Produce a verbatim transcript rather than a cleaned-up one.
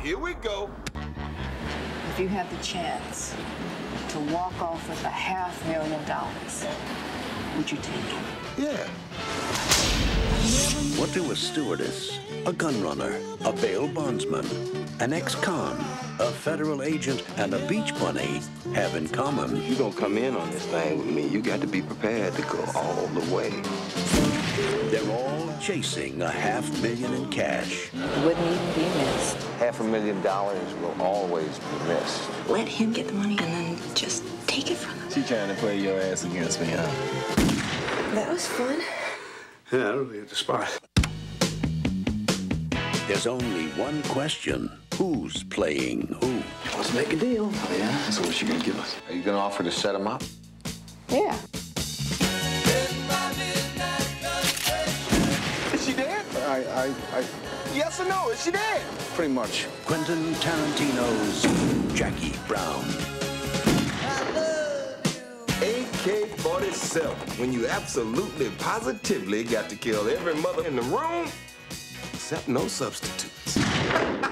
here we go. If you had the chance to walk off with a half million dollars, would you take it? Yeah. What do a stewardess, a gun runner, a bail bondsman, an ex-con, a federal agent, and a beach bunny have in common? You gonna come in on this thing with me, you got to be prepared to go all the way. They're all chasing a half million in cash. It wouldn't even be missed. Half a million dollars will always be missed. Let him get the money and then just take it from him. She trying to play your ass against me, huh? That was fun. Yeah, that'll be at the spot. There's only one question. Who's playing who? Let's make a deal. Oh, yeah? So what's she gonna give us? Are you gonna offer to set him up? Yeah. Is she dead? I, I, I... Yes or no? Is she dead? Pretty much. Quentin Tarantino's Jackie Brown. A K forty-seven. When you absolutely, positively got to kill every mother in the room, except no substitutes.